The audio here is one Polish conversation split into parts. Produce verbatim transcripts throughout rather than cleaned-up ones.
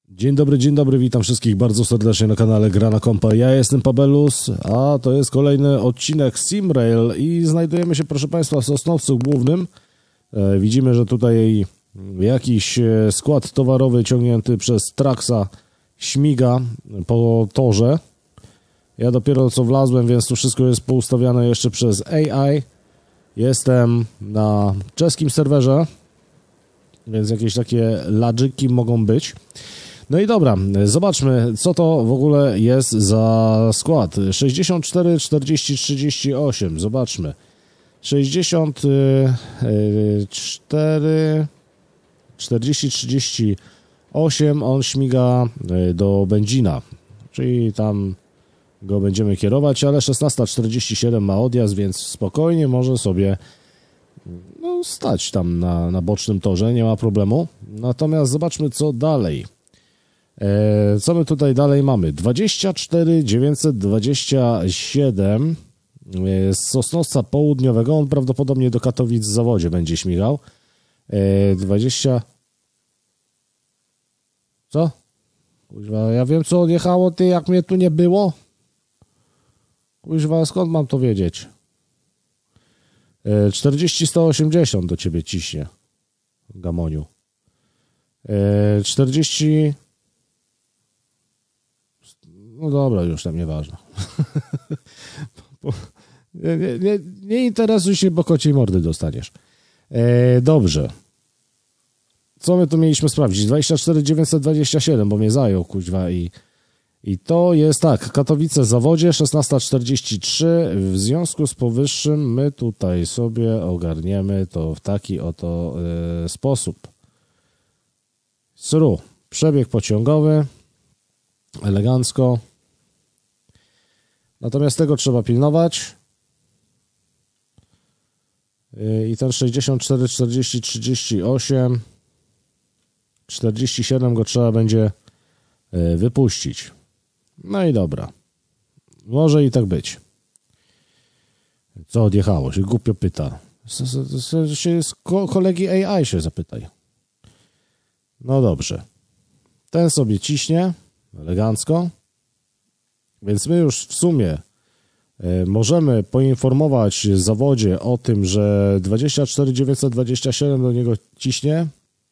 Dzień dobry, dzień dobry, witam wszystkich bardzo serdecznie na kanale Gra na Kompa. Ja jestem Pabelus, a to jest kolejny odcinek Simrail i znajdujemy się, proszę Państwa, w Sosnowcu Głównym. E, widzimy, że tutaj jakiś skład towarowy ciągnięty przez Traxa śmiga po torze. Ja dopiero co wlazłem, więc tu wszystko jest poustawiane jeszcze przez A I. Jestem na czeskim serwerze, więc jakieś takie lagiki mogą być. No i dobra, zobaczmy, co to w ogóle jest za skład. sześćdziesiąt cztery, czterdzieści, trzydzieści osiem, zobaczmy. sześćdziesiąt cztery, czterdzieści, trzydzieści osiem, on śmiga do Będzina, czyli tam go będziemy kierować, ale szesnaście czterdzieści siedem ma odjazd, więc spokojnie może sobie no, stać tam na, na bocznym torze, nie ma problemu. Natomiast zobaczmy, co dalej. E, co my tutaj dalej mamy? dwadzieścia cztery dziewięćset dwadzieścia siedem e, z Sosnowca Południowego, on prawdopodobnie do Katowic w zawodzie będzie śmigał. E, dwadzieścia... Co? Kuźwa, ja wiem, co odjechało, ty, jak mnie tu nie było. Kuźwa, skąd mam to wiedzieć? E, czterdzieści sto osiemdziesiąt do ciebie ciśnie, Gamoniu. E, czterdzieści... No dobra, już tam nieważne. nie, nie, nie interesuj się, bo kociej mordy dostaniesz. E, dobrze. Co my tu mieliśmy sprawdzić? dwadzieścia cztery dziewięćset dwadzieścia siedem, bo mnie zajął, kuźwa. I, i to jest tak, Katowice w zawodzie, szesnaście czterdzieści trzy. W związku z powyższym my tutaj sobie ogarniemy to w taki oto e, sposób. Sru, przebieg pociągowy. Elegancko. Natomiast tego trzeba pilnować. I ten sześćdziesiąt cztery, czterdzieści, trzydzieści osiem, czterdzieści siedem go trzeba będzie wypuścić. No i dobra. Może i tak być. Co odjechało? Się głupio pyta. Z kolegi A I się zapytaj. No dobrze. Ten sobie ciśnie. Elegancko. Więc my już w sumie y, możemy poinformować zawodzie o tym, że dwadzieścia cztery dziewięćset dwadzieścia siedem do niego ciśnie.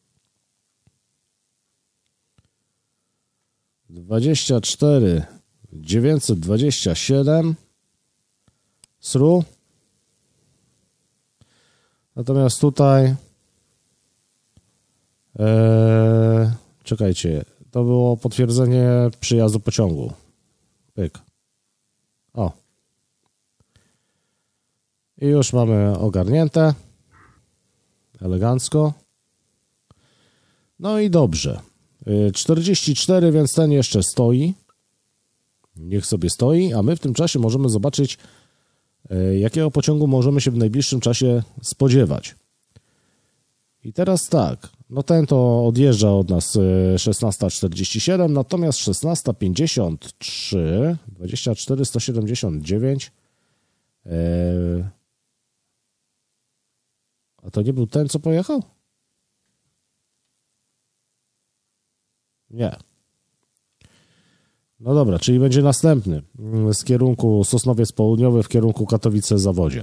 dwadzieścia cztery dziewięćset dwadzieścia siedem sru. Natomiast tutaj y, czekajcie. To było potwierdzenie przyjazdu pociągu. Pyk. O. I już mamy ogarnięte. Elegancko. No i dobrze. czterdzieści cztery, więc ten jeszcze stoi. Niech sobie stoi, a my w tym czasie możemy zobaczyć, jakiego pociągu możemy się w najbliższym czasie spodziewać. I teraz tak, no ten to odjeżdża od nas szesnaście czterdzieści siedem, natomiast szesnaście pięćdziesiąt trzy, dwadzieścia cztery sto siedemdziesiąt dziewięć, ee, a to nie był ten, co pojechał? Nie. No dobra, czyli będzie następny z kierunku Sosnowiec Południowy w kierunku Katowice Zawodzie.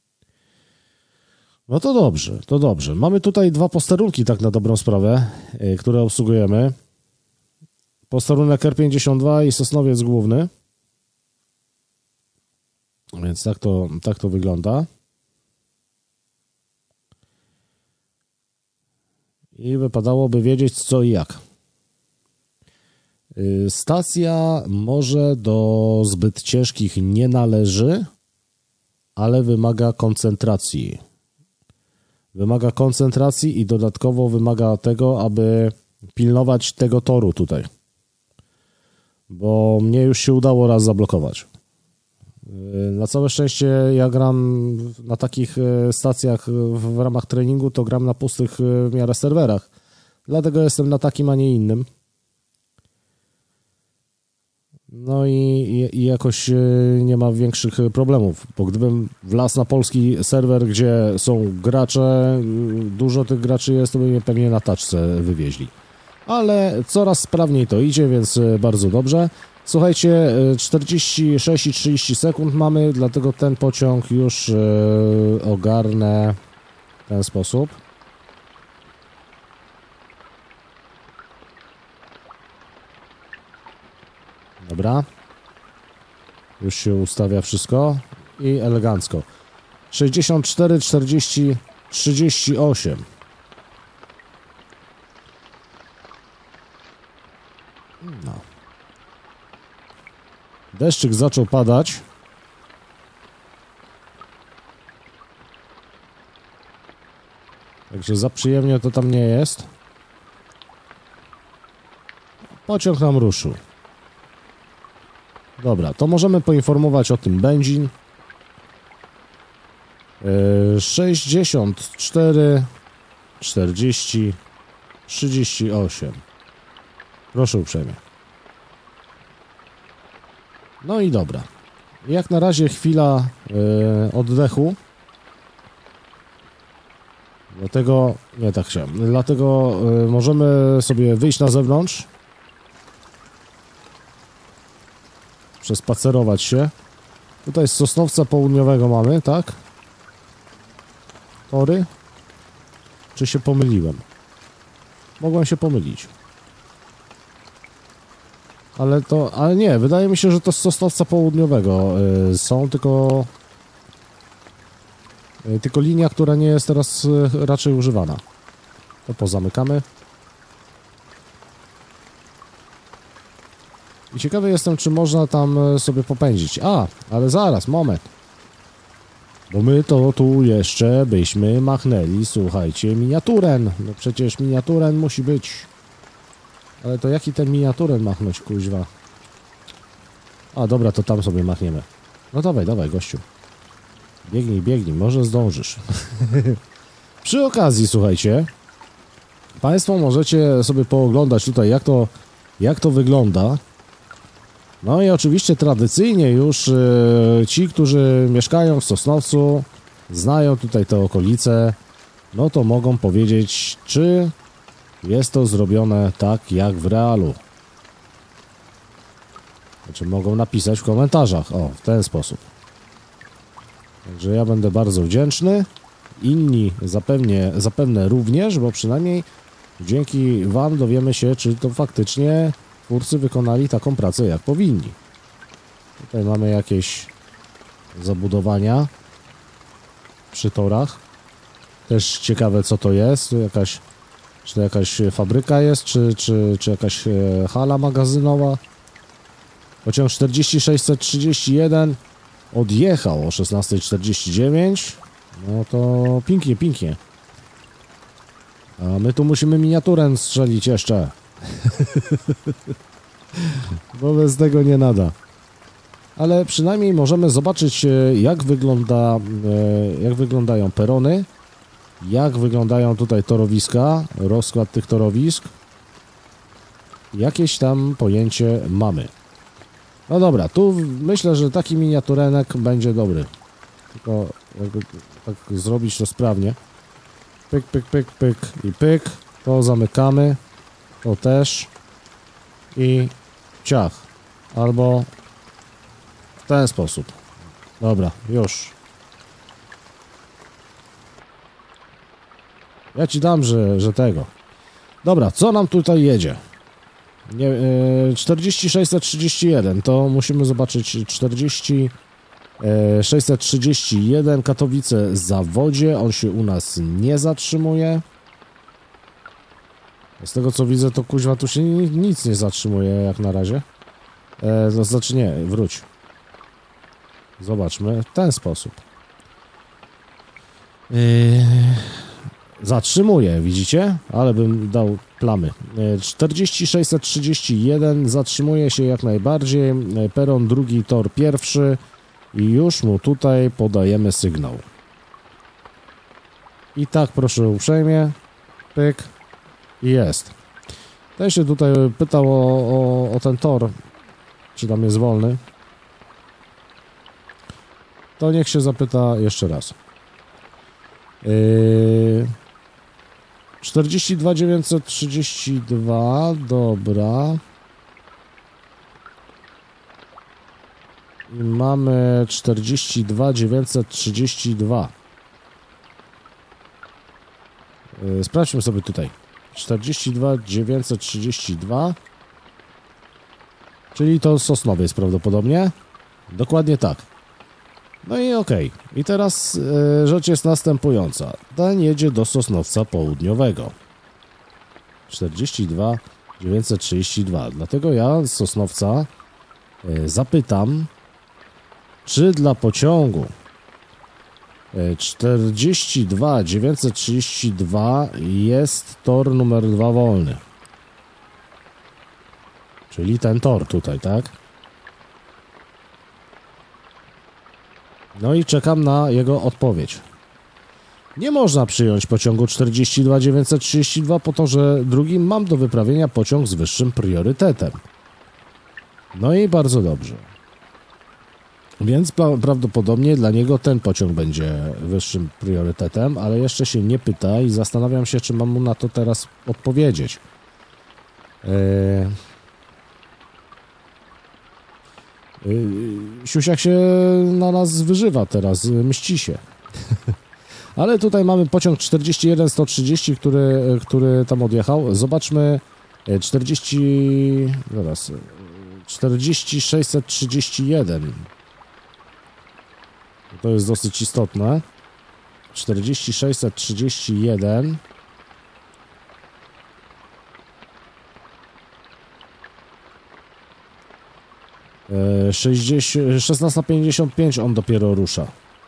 No to dobrze, to dobrze. Mamy tutaj dwa posterunki, tak na dobrą sprawę, yy, które obsługujemy. Posterunek R pięćdziesiąt dwa i Sosnowiec Główny. Więc tak to, tak to wygląda. I wypadałoby wiedzieć co i jak. Yy, stacja może do zbyt ciężkich nie należy, ale wymaga koncentracji. Wymaga koncentracji i dodatkowo wymaga tego, aby pilnować tego toru tutaj. Bo mnie już się udało raz zablokować. Na całe szczęście ja gram na takich stacjach w ramach treningu, to gram na pustych w miarę serwerach. Dlatego jestem na takim, a nie innym. No i, i jakoś nie ma większych problemów, bo gdybym wlazł na polski serwer, gdzie są gracze, dużo tych graczy jest, to by mnie pewnie na taczce wywieźli. ale coraz sprawniej to idzie, więc bardzo dobrze. Słuchajcie, czterdzieści sześć i trzydzieści sekund mamy, dlatego ten pociąg już ogarnę w ten sposób. Dobra. Już się ustawia wszystko i elegancko. sześćdziesiąt cztery, czterdzieści, trzydzieści osiem. No. Deszczyk zaczął padać. Także za przyjemnie to tam nie jest. Pociąg nam ruszył. Dobra, to możemy poinformować o tym benzin. Yy, sześćdziesiąt cztery, czterdzieści, trzydzieści osiem. Proszę uprzejmie. No i dobra. Jak na razie chwila yy, oddechu. Dlatego, nie tak chciałem, dlatego yy, możemy sobie wyjść na zewnątrz. Przespacerować się. Tutaj z Sosnowca Południowego mamy, tak? Tory? Czy się pomyliłem? Mogłem się pomylić. Ale to, ale nie, wydaje mi się, że to z Sosnowca Południowego yy, są, tylko yy, tylko linia, która nie jest teraz yy, raczej używana. To pozamykamy. I ciekawy jestem, czy można tam sobie popędzić. A, ale zaraz, moment. Bo my to tu jeszcze byśmy machnęli, słuchajcie, miniaturen. No przecież miniaturen musi być. Ale to jaki ten miniaturen machnąć, kuźwa? A, dobra, to tam sobie machniemy. No dawaj, dawaj, gościu. Biegnij, biegnij, może zdążysz. Przy okazji, słuchajcie, Państwo możecie sobie pooglądać tutaj, jak to, jak to wygląda. No i oczywiście tradycyjnie już yy, ci, którzy mieszkają w Sosnowcu, znają tutaj te okolice, no to mogą powiedzieć, czy jest to zrobione tak jak w realu. Znaczy mogą napisać w komentarzach, o, w ten sposób. Także ja będę bardzo wdzięczny. Inni zapewne, zapewne również, bo przynajmniej dzięki Wam dowiemy się, czy to faktycznie twórcy wykonali taką pracę, jak powinni. Tutaj mamy jakieś zabudowania przy torach. Też ciekawe, co to jest. Tu jakaś, czy to jakaś fabryka jest, czy, czy, czy jakaś hala magazynowa. Pociąg czterdzieści sześćset trzydzieści jeden odjechał o szesnasta czterdzieści dziewięć. No to pięknie, pięknie. A my tu musimy miniaturę strzelić jeszcze. Bo bez tego nie nada. Ale przynajmniej możemy zobaczyć, jak wygląda, jak wyglądają perony, jak wyglądają tutaj torowiska, rozkład tych torowisk. Jakieś tam pojęcie mamy. No dobra, tu myślę, że taki miniaturenek będzie dobry. Tylko jakby tak zrobić to sprawnie. Pyk, pyk, pyk, pyk i pyk. To zamykamy. To też. I ciach. Albo w ten sposób. Dobra, już. Ja ci dam, że, że tego. Dobra, co nam tutaj jedzie? Nie, yy, czterdzieści sześćset trzydzieści jeden. To musimy zobaczyć czterdzieści sześćset trzydzieści jeden Katowice Zawodzie. On się u nas nie zatrzymuje. Z tego co widzę, to kuźwa tu się nic nie zatrzymuje jak na razie. E, to znaczy nie, wróć. Zobaczmy w ten sposób. E, zatrzymuje, widzicie? Ale bym dał plamy. E, czterdzieści sześćset trzydzieści jeden zatrzymuje się jak najbardziej. E, peron drugi, tor pierwszy. I już mu tutaj podajemy sygnał. I tak, proszę uprzejmie. Pyk. I jest. Ten się tutaj pytał o, o, o ten tor, czy tam jest wolny. To niech się zapyta jeszcze raz. Yy... czterdzieści dwa dziewięćset trzydzieści dwa, dobra. I mamy czterdzieści dwa dziewięćset trzydzieści dwa. Yy, sprawdźmy sobie tutaj. czterdzieści dwa dziewięćset trzydzieści dwa. Czyli to Sosnowiec prawdopodobnie. Dokładnie tak. No i okej. Okay. I teraz yy, rzecz jest następująca. Ten jedzie do Sosnowca Południowego. czterdzieści dwa dziewięćset trzydzieści dwa. Dlatego ja z Sosnowca yy, zapytam, czy dla pociągu yy, czterdzieści dwa dziewięćset trzydzieści dwa jest tor numer dwa wolny. Czyli ten tor tutaj, tak? No i czekam na jego odpowiedź. Nie można przyjąć pociągu czterdzieści dwa dziewięćset trzydzieści dwa po to, że drugim mam do wyprawienia pociąg z wyższym priorytetem. No i bardzo dobrze. Więc pra prawdopodobnie dla niego ten pociąg będzie wyższym priorytetem, ale jeszcze się nie pyta i zastanawiam się, czy mam mu na to teraz odpowiedzieć. Eee... Siusiak się na nas wyżywa teraz, mści się. Ale tutaj mamy pociąg czterdzieści jeden sto trzydzieści, który, który tam odjechał. Zobaczmy czterdzieści... Zaraz... czterdzieści sześćset trzydzieści jeden. To jest dosyć istotne. czterdzieści sześćset trzydzieści jeden. szesnaście pięćdziesiąt pięć on dopiero rusza.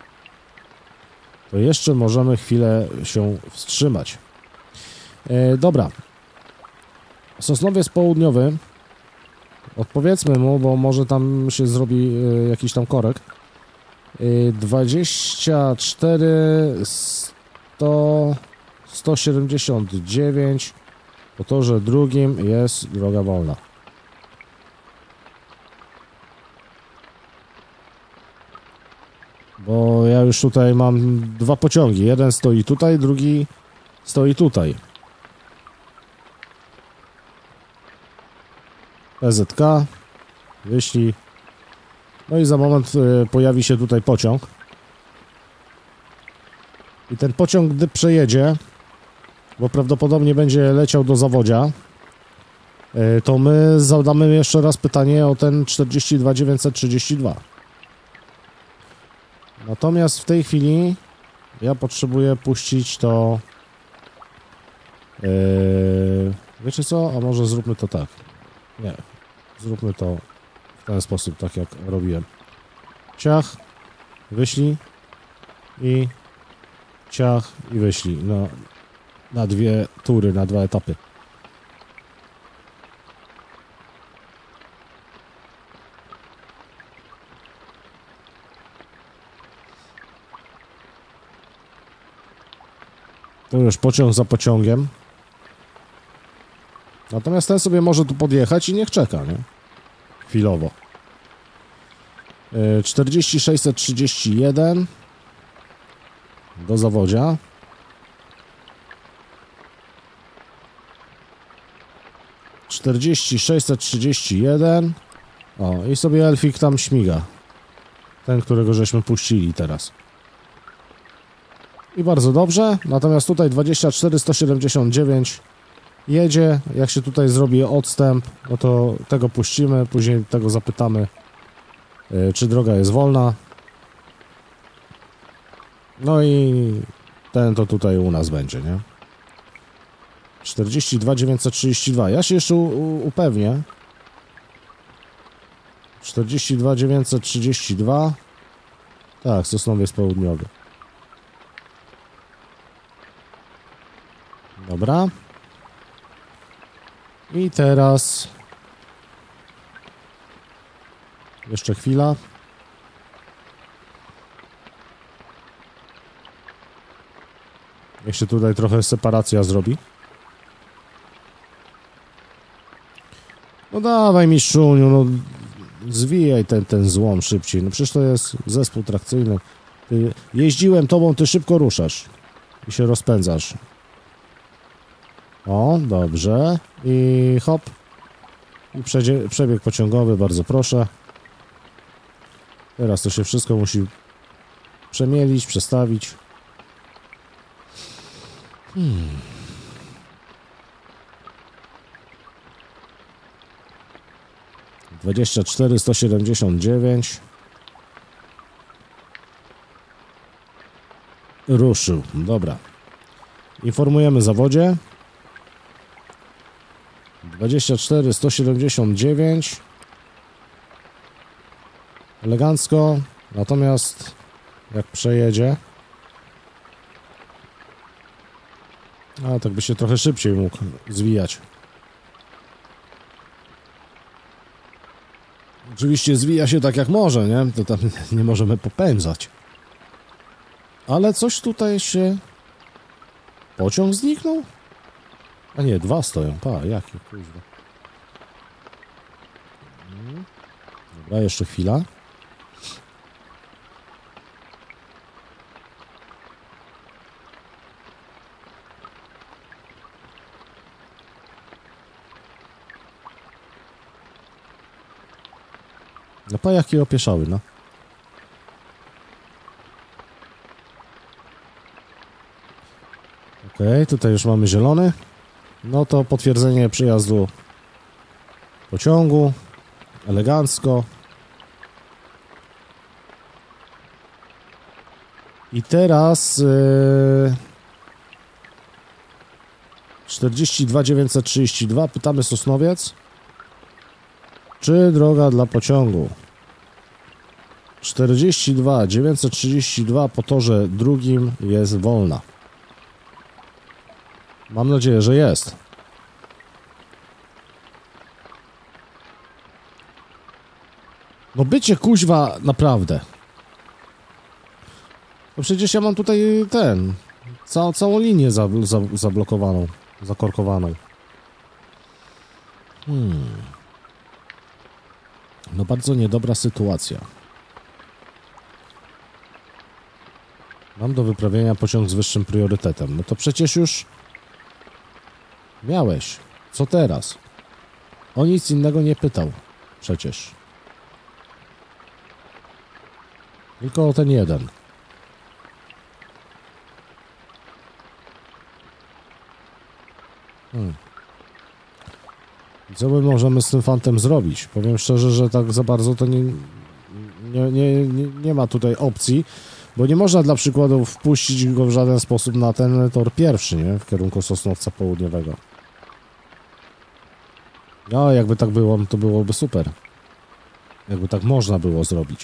To jeszcze możemy chwilę się wstrzymać. E, dobra. Sosnowiec Południowy. Odpowiedzmy mu, bo może tam się zrobi e, jakiś tam korek. E, dwadzieścia cztery sto sto siedemdziesiąt dziewięć. Po torze drugim jest droga wolna. Bo ja już tutaj mam dwa pociągi. Jeden stoi tutaj, drugi stoi tutaj. P Z K. Wyślij. No i za moment y, pojawi się tutaj pociąg. I ten pociąg, gdy przejedzie, bo prawdopodobnie będzie leciał do Zawodzia, y, to my zadamy jeszcze raz pytanie o ten czterdzieści dwa dziewięćset trzydzieści dwa. Natomiast w tej chwili ja potrzebuję puścić to... Yy, wiecie co? A może zróbmy to tak. Nie. Zróbmy to w ten sposób, tak jak robiłem. Ciach, wyślij i ciach i wyślij. No, na dwie tury, na dwa etapy. To już pociąg za pociągiem. Natomiast ten sobie może tu podjechać i niech czeka, nie? Chwilowo. Yy, czterdzieści sześćset trzydzieści jeden do Zawodzia. czterdzieści sześćset trzydzieści jeden. O, i sobie Elfik tam śmiga. Ten, którego żeśmy puścili teraz. I bardzo dobrze, natomiast tutaj dwadzieścia cztery sto siedemdziesiąt dziewięć jedzie, jak się tutaj zrobi odstęp, no to tego puścimy, później tego zapytamy, yy, czy droga jest wolna. No i ten to tutaj u nas będzie, nie? czterdzieści dwa dziewięćset trzydzieści dwa, ja się jeszcze u, u, upewnię. czterdzieści dwa dziewięćset trzydzieści dwa, tak, Sosnowiec Południowy. Dobra. I teraz jeszcze chwila. Niech się tutaj trochę separacja zrobi. No dawaj mistrzuniu, no zwijaj ten, ten złom szybciej. No przecież to jest zespół trakcyjny. Ty, jeździłem tobą, ty szybko ruszasz i się rozpędzasz. O, dobrze. I hop. I przedzie, przebieg pociągowy, bardzo proszę. Teraz to się wszystko musi przemielić, przestawić. Hmm. dwadzieścia cztery sto siedemdziesiąt dziewięć. Ruszył. Dobra. Informujemy zawodzie. dwadzieścia cztery sto siedemdziesiąt dziewięć. Elegancko. Natomiast jak przejedzie, a tak by się trochę szybciej mógł zwijać. Oczywiście zwija się tak jak może, nie? To tam nie możemy popędzać. Ale coś tutaj się... Pociąg zniknął? A nie, dwa stoją. Pa, jakie kuźwa. Dobra, jeszcze chwila. No pa, jakie opieszały, no. Okej, okay, tutaj już mamy zielony. No to potwierdzenie przyjazdu pociągu. Elegancko. I teraz yy, czterdzieści dwa dziewięćset trzydzieści dwa. Pytamy Sosnowiec, czy droga dla pociągu czterdzieści dwa dziewięćset trzydzieści dwa po torze drugim jest wolna. Mam nadzieję, że jest. No bycie kuźwa, naprawdę. No przecież ja mam tutaj ten... Cał, całą linię za, za, zablokowaną, zakorkowaną. Hmm. No bardzo niedobra sytuacja. Mam do wyprawienia pociąg z wyższym priorytetem. No to przecież już... Miałeś. Co teraz? O nic innego nie pytał. Przecież. Tylko o ten jeden. Hmm. Co my możemy z tym fantem zrobić? Powiem szczerze, że tak za bardzo to nie, nie, nie, nie, nie ma tutaj opcji, bo nie można dla przykładu wpuścić go w żaden sposób na ten tor pierwszy, nie? W kierunku Sosnowca Południowego. No, jakby tak było, to byłoby super. Jakby tak można było zrobić.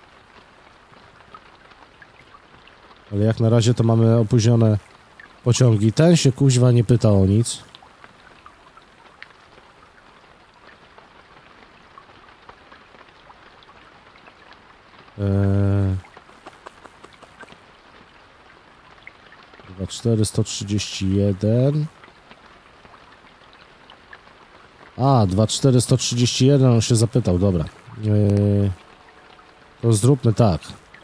Ale jak na razie to mamy opóźnione pociągi. Ten się kuźwa nie pyta o nic. Eee... dwa cztery sto trzydzieści jeden. A, dwa cztery sto trzydzieści jeden, on się zapytał, dobra. Eee... To zróbmy tak.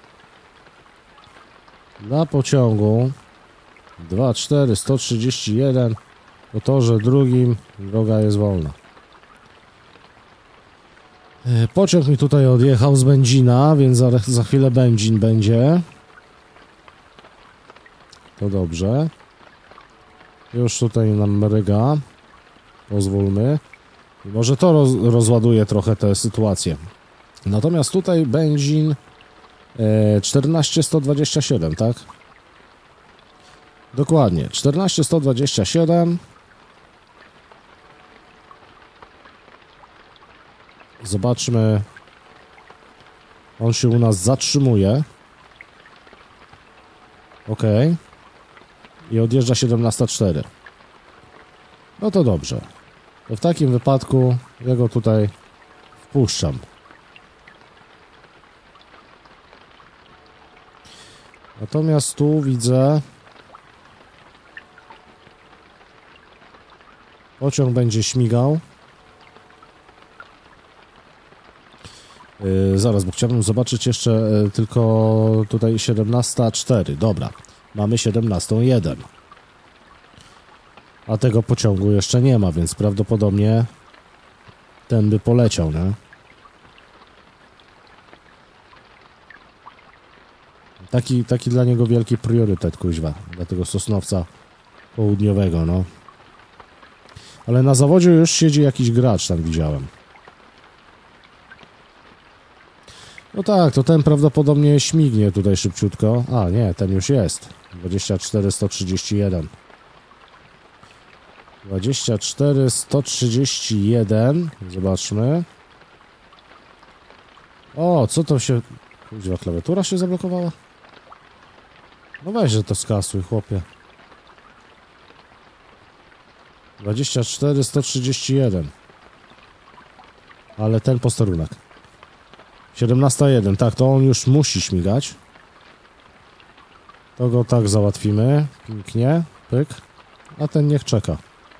Dla pociągu dwa cztery sto trzydzieści jeden po torze drugim droga jest wolna. Eee, pociąg mi tutaj odjechał z Będzina, więc za, za chwilę Będzin będzie. To dobrze. Już tutaj nam mryga. Pozwólmy. Może to roz, rozładuje trochę tę sytuację. Natomiast tutaj Będzin e, czternaście sto dwadzieścia siedem, tak? Dokładnie. czternaście sto dwadzieścia siedem. Zobaczmy. On się u nas zatrzymuje. Ok. I odjeżdża siedemnaście cztery. No to dobrze. To w takim wypadku ja go tutaj wpuszczam. Natomiast tu widzę, pociąg będzie śmigał. Yy, zaraz, bo chciałbym zobaczyć jeszcze yy, tylko tutaj siedemnaście cztery. Dobra, mamy siedemnaście jeden. A tego pociągu jeszcze nie ma, więc prawdopodobnie ten by poleciał, nie? Taki, taki dla niego wielki priorytet, kuźwa, dla tego Sosnowca Południowego, no. Ale na zawodzie już siedzi jakiś gracz, tam widziałem. No tak, to ten prawdopodobnie śmignie tutaj szybciutko. A, nie, ten już jest. dwadzieścia cztery sto trzydzieści jeden. dwadzieścia cztery sto trzydzieści jeden. Zobaczmy. O, co to się... Kuźwa, klawiatura się zablokowała? No weź, że to skasuj, chłopie. dwadzieścia cztery sto trzydzieści jeden. Ale ten posterunek. siedemnaście jeden, tak, to on już musi śmigać. To go tak załatwimy. Pięknie, pyk. A ten niech czeka.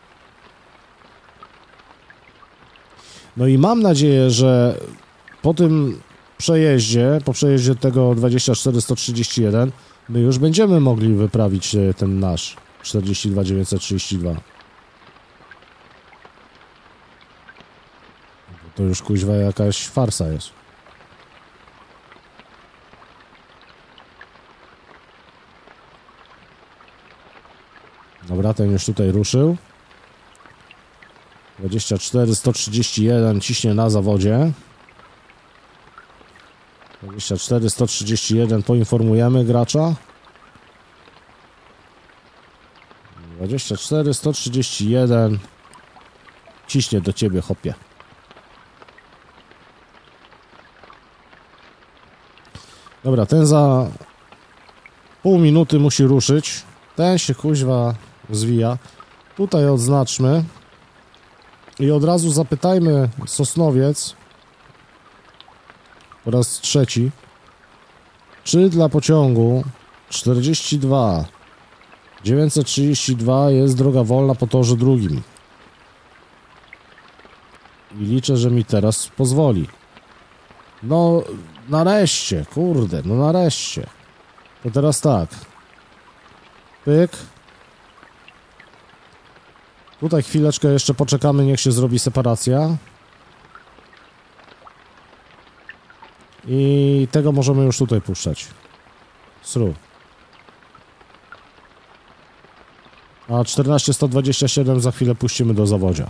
No i mam nadzieję, że po tym przejeździe, po przejeździe tego dwadzieścia cztery sto trzydzieści jeden, my już będziemy mogli wyprawić ten nasz czterdzieści dwa dziewięćset trzydzieści dwa. To już kuźwa jakaś farsa jest. Dobra, ten już tutaj ruszył. dwadzieścia cztery sto trzydzieści jeden ciśnie na zawodzie. dwadzieścia cztery sto trzydzieści jeden poinformujemy gracza. dwadzieścia cztery sto trzydzieści jeden ciśnie do ciebie, hopie. Dobra, ten za pół minuty musi ruszyć. Ten się kuźwa zwija. Tutaj odznaczmy. I od razu zapytajmy Sosnowiec po raz trzeci, czy dla pociągu czterdzieści dwa dziewięćset trzydzieści dwa jest droga wolna po torze drugim. I liczę, że mi teraz pozwoli. No, nareszcie, kurde, no nareszcie. To teraz tak. Pyk. Tutaj chwileczkę jeszcze poczekamy, niech się zrobi separacja. I tego możemy już tutaj puszczać. Sru. A czternaście sto dwadzieścia siedem za chwilę puścimy do zawodzia.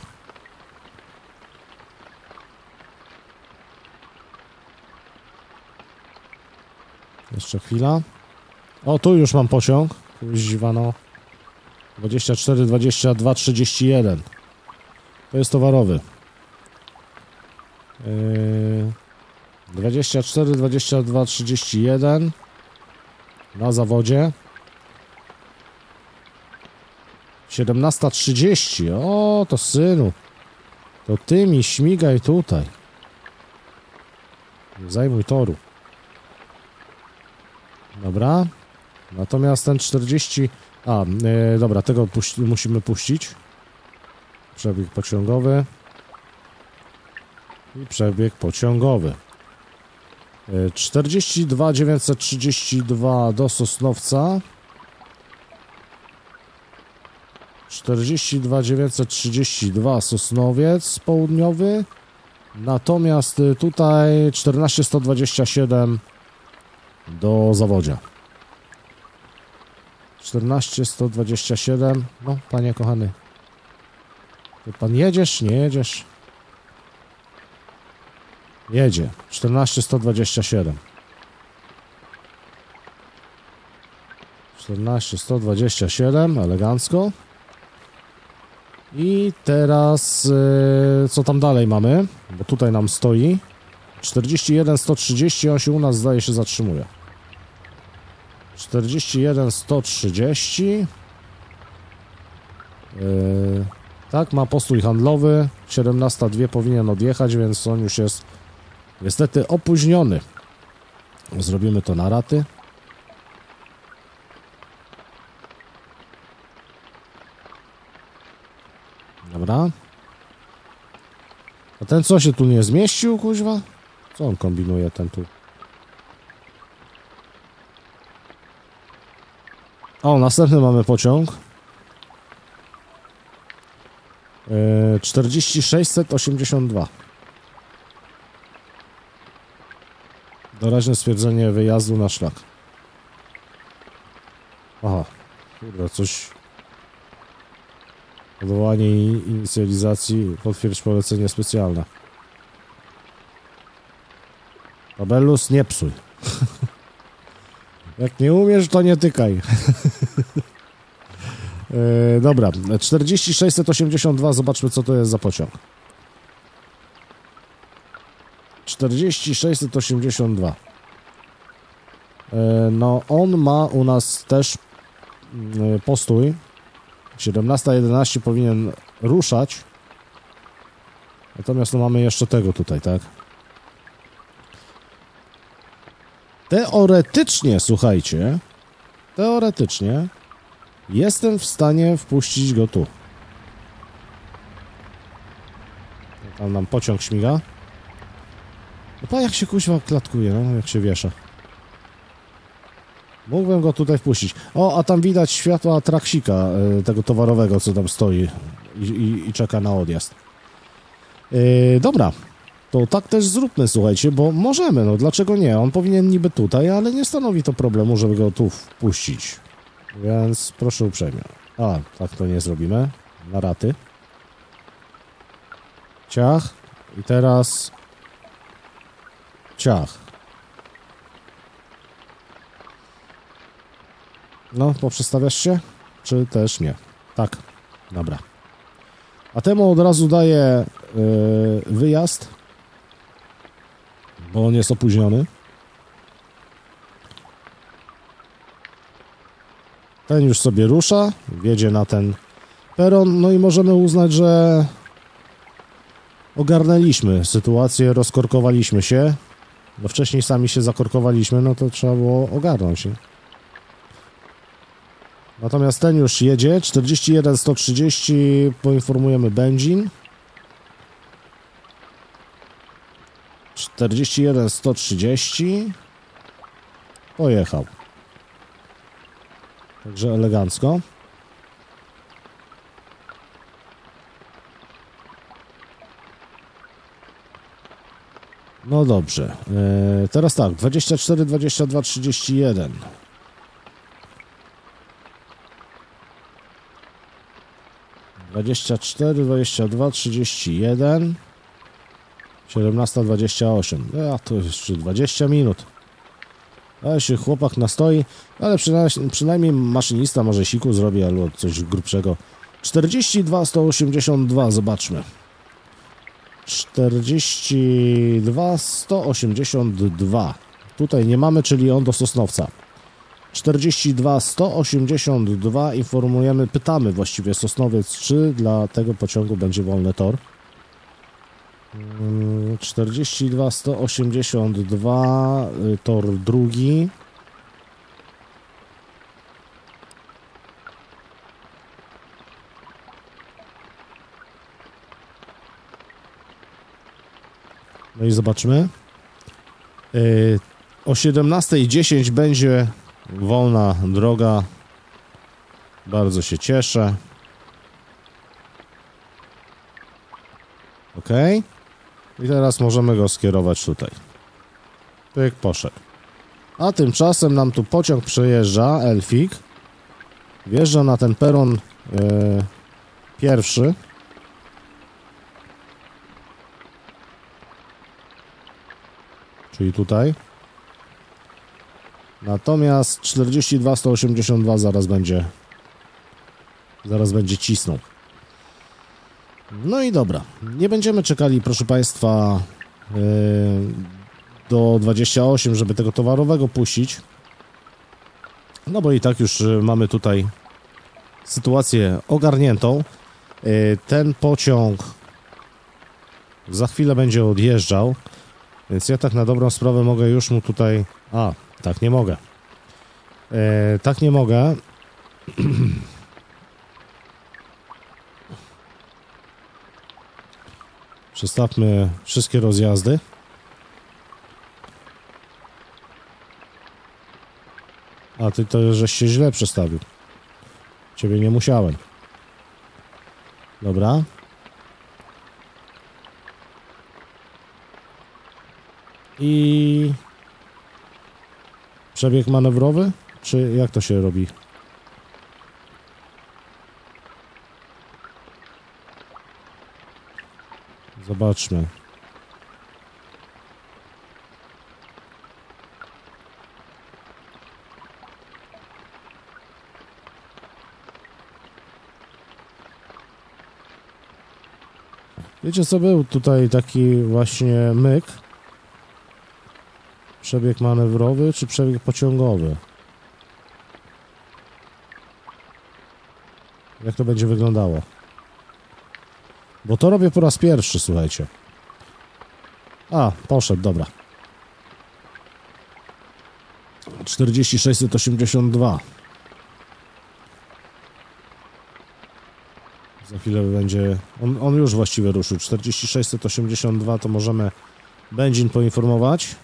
Jeszcze chwila. O, tu już mam pociąg. Zdziwano. dwadzieścia cztery dwadzieścia dwa trzydzieści jeden. To jest towarowy. Yy, dwadzieścia cztery dwadzieścia dwa trzydzieści jeden. Na zawodzie. siedemnaście trzydzieści. O, to synu. To ty mi śmigaj tutaj. Nie zajmuj toru. Dobra. Natomiast ten czterdzieści... A, yy, dobra, tego puś musimy puścić. Przebieg pociągowy. I przebieg pociągowy. Yy, czterdzieści dwa dziewięćset trzydzieści dwa do Sosnowca. czterdzieści dwa dziewięćset trzydzieści dwa Sosnowiec Południowy. Natomiast tutaj czternaście sto dwadzieścia siedem do zawodzia. czternaście sto dwadzieścia siedem. No, panie kochany. Ty pan jedziesz? Nie jedziesz? Jedzie. czternaście sto dwadzieścia siedem. czternaście sto dwadzieścia siedem. Elegancko. I teraz yy, co tam dalej mamy? Bo tutaj nam stoi czterdzieści jeden sto trzydzieści. On się u nas zdaje się zatrzymuje. czterdzieści jeden sto trzydzieści. Yy, tak, ma postój handlowy. siedemnaście dwa powinien odjechać, więc on już jest niestety opóźniony. Zrobimy to na raty. Dobra. A ten co się tu nie zmieścił, kuźwa? Co on kombinuje, ten tu? O, następny mamy pociąg. czterdzieści sześć osiemdziesiąt dwa. Doraźne stwierdzenie wyjazdu na szlak. Aha, kurde, coś... Odwołanie inicjalizacji, potwierdź polecenie specjalne. Pabellus, nie psuj. Jak nie umiesz, to nie tykaj. Yy, dobra, czterdzieści sześć osiemdziesiąt dwa, zobaczmy, co to jest za pociąg. czterdzieści sześć osiemdziesiąt dwa. Yy, no, on ma u nas też yy, postój. siedemnasta jedenaście powinien ruszać. Natomiast no, mamy jeszcze tego tutaj, tak? Teoretycznie, słuchajcie, teoretycznie jestem w stanie wpuścić go tu. Tam nam pociąg śmiga. No pa, jak się kuźwa klatkuje, no, jak się wiesza. Mógłbym go tutaj wpuścić. O, a tam widać światła traksika, y, tego towarowego, co tam stoi i, i, i czeka na odjazd. Yy, dobra. To tak też zróbmy, słuchajcie, bo możemy, no dlaczego nie? On powinien niby tutaj, ale nie stanowi to problemu, żeby go tu wpuścić. Więc proszę uprzejmie. A, tak to nie zrobimy. Na raty. Ciach. I teraz... Ciach. No, poprzestawiasz się? Czy też nie? Tak. Dobra. A temu od razu daję yy, wyjazd, bo on jest opóźniony. Ten już sobie rusza, wjedzie na ten peron, no i możemy uznać, że ogarnęliśmy sytuację, rozkorkowaliśmy się. Bo wcześniej sami się zakorkowaliśmy, no to trzeba było ogarnąć, nie? Natomiast ten już jedzie, czterdzieści jeden sto trzydzieści, poinformujemy benzin. czterdzieści jeden sto trzydzieści. Pojechał. Także elegancko. No dobrze. Eee, teraz tak, dwadzieścia cztery, dwadzieścia dwa, trzydzieści jeden. dwadzieścia cztery, dwadzieścia dwa, trzydzieści jeden. siedemnaście dwadzieścia osiem. A to jeszcze dwadzieścia minut. Ale się chłopak nastoi, ale przynajmniej, przynajmniej maszynista może siku zrobi albo coś grubszego. czterdzieści dwa sto osiemdziesiąt dwa, zobaczmy. czterdzieści dwa sto osiemdziesiąt dwa. Tutaj nie mamy, czyli on do Sosnowca. czterdzieści dwa sto osiemdziesiąt dwa, informujemy, pytamy właściwie Sosnowiec, czy dla tego pociągu będzie wolny tor. czterdzieści dwa sto osiemdziesiąt dwa, tor drugi. No i zobaczmy. O siedemnasta dziesięć będzie wolna droga. Bardzo się cieszę. Ok. I teraz możemy go skierować tutaj. Pyk, poszedł. A tymczasem nam tu pociąg przejeżdża, Elfik. Wjeżdża na ten peron yy, pierwszy. Czyli tutaj. Natomiast czterdzieści dwa sto osiemdziesiąt dwa zaraz będzie zaraz będzie cisnął. No i dobra. Nie będziemy czekali, proszę Państwa, yy, do dwudziestego ósmego, żeby tego towarowego puścić. No bo i tak już mamy tutaj sytuację ogarniętą. Yy, ten pociąg za chwilę będzie odjeżdżał. Więc ja tak na dobrą sprawę mogę już mu tutaj... A, tak nie mogę. E, tak nie mogę. Przestawmy wszystkie rozjazdy. A ty to żeś się źle przestawił. Ciebie nie musiałem. Dobra. i przebieg manewrowy, czy jak to się robi? Zobaczmy. Wiecie co, był tutaj taki właśnie myk. Przebieg manewrowy czy przebieg pociągowy? Jak to będzie wyglądało? Bo to robię po raz pierwszy, słuchajcie. A, poszedł, dobra. czterdzieści sześćset osiemdziesiąt dwa. Za chwilę będzie... On, on już właściwie ruszył. czterdzieści sześćset osiemdziesiąt dwa to możemy benzin poinformować.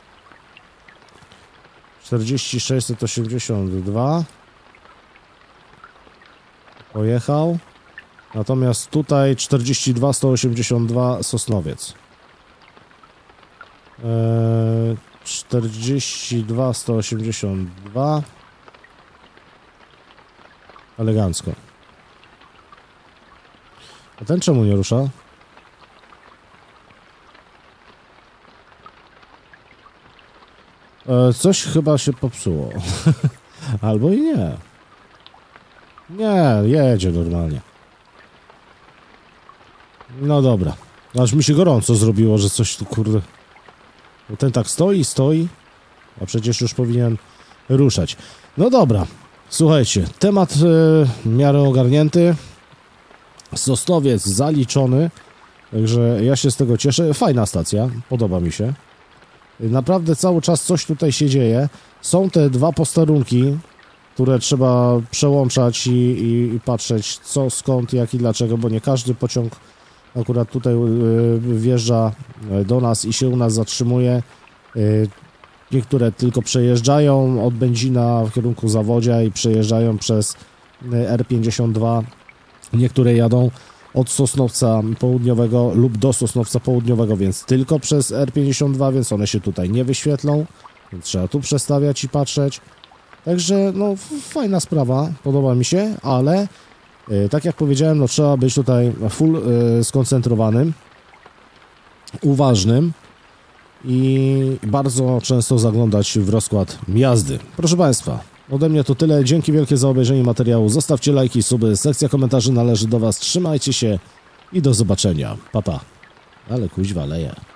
czterdzieści sześćset osiemdziesiąt dwa. Pojechał. Natomiast tutaj czterdzieści dwa sto osiemdziesiąt dwa Sosnowiec. Eee, czterdzieści dwa sto osiemdziesiąt dwa. Elegancko. A ten czemu nie rusza? E, coś chyba się popsuło. Albo i nie. Nie, jedzie normalnie. No dobra. Aż mi się gorąco zrobiło, że coś tu kurde... Bo ten tak stoi, stoi, a przecież już powinien ruszać. No dobra. Słuchajcie, temat e, w miarę ogarnięty. Sosnowiec zaliczony. Także ja się z tego cieszę. Fajna stacja, podoba mi się. Naprawdę cały czas coś tutaj się dzieje. Są te dwa posterunki, które trzeba przełączać i, i, i patrzeć co, skąd, jak i dlaczego, bo nie każdy pociąg akurat tutaj wjeżdża do nas i się u nas zatrzymuje. Niektóre tylko przejeżdżają od Będzina w kierunku Zawodzia i przejeżdżają przez R pięćdziesiąt dwa. Niektóre jadą od Sosnowca Południowego lub do Sosnowca Południowego, więc tylko przez R pięćdziesiąt dwa, więc one się tutaj nie wyświetlą, więc trzeba tu przestawiać i patrzeć. Także no fajna sprawa, podoba mi się, ale yy, tak jak powiedziałem, no trzeba być tutaj full yy, skoncentrowanym, uważnym i bardzo często zaglądać w rozkład jazdy. Proszę Państwa, ode mnie to tyle. Dzięki wielkie za obejrzenie materiału. Zostawcie lajki, suby. Sekcja komentarzy należy do Was. Trzymajcie się i do zobaczenia. Pa, pa. Ale kuźwa leje.